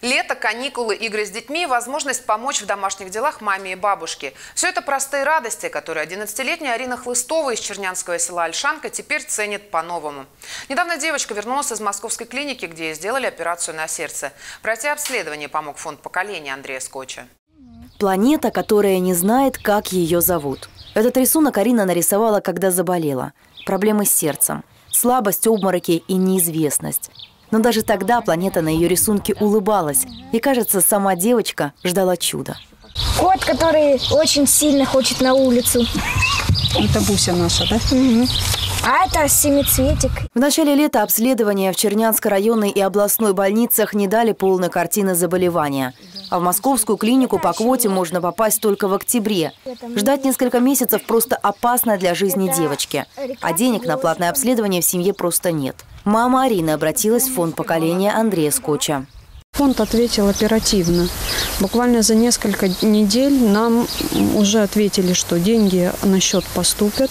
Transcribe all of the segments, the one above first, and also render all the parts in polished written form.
Лето, каникулы, игры с детьми, возможность помочь в домашних делах маме и бабушке. Все это простые радости, которые 11-летняя Арина Хлыстова из чернянского села Ольшанка теперь ценит по-новому. Недавно девочка вернулась из московской клиники, где ей сделали операцию на сердце. Пройти обследование помог фонд поколения Андрея Скотча. Планета, которая не знает, как ее зовут. Этот рисунок Арина нарисовала, когда заболела. Проблемы с сердцем, слабость, обмороки и неизвестность. Но даже тогда планета на ее рисунке улыбалась. И, кажется, сама девочка ждала чуда. Кот, который очень сильно хочет на улицу. Это Буся наша, да? Угу. А это семицветик. В начале лета обследования в Чернянской районной и областной больницах не дали полной картины заболевания. А в московскую клинику по квоте можно попасть только в октябре. Ждать несколько месяцев просто опасно для жизни девочки. А денег на платное обследование в семье просто нет. Мама Арины обратилась в фонд поколения Андрея Скотча. Фонд ответил оперативно. Буквально за несколько недель нам уже ответили, что деньги на счет поступят.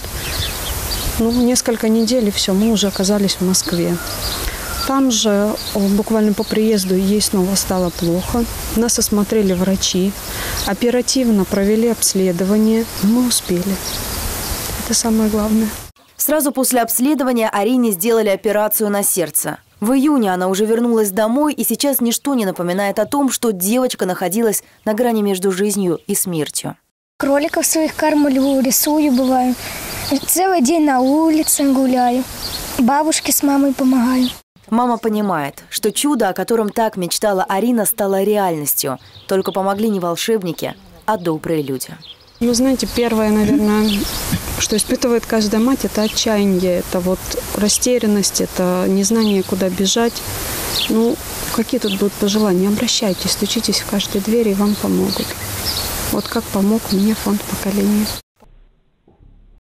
Несколько недель, и все, мы уже оказались в Москве. Там же буквально по приезду ей снова стало плохо. Нас осмотрели врачи, оперативно провели обследование. Мы успели. Это самое главное. Сразу после обследования Арине сделали операцию на сердце. В июне она уже вернулась домой, и сейчас ничто не напоминает о том, что девочка находилась на грани между жизнью и смертью. Кроликов своих кормлю, рисую бываю. Целый день на улице гуляю. Бабушке с мамой помогаю. Мама понимает, что чудо, о котором так мечтала Арина, стало реальностью. Только помогли не волшебники, а добрые люди. Вы знаете, первое, наверное, что испытывает каждая мать, это отчаяние, это растерянность, это незнание, куда бежать. Какие тут будут пожелания? Обращайтесь, стучитесь в каждой двери, и вам помогут. Вот как помог мне фонд поколения.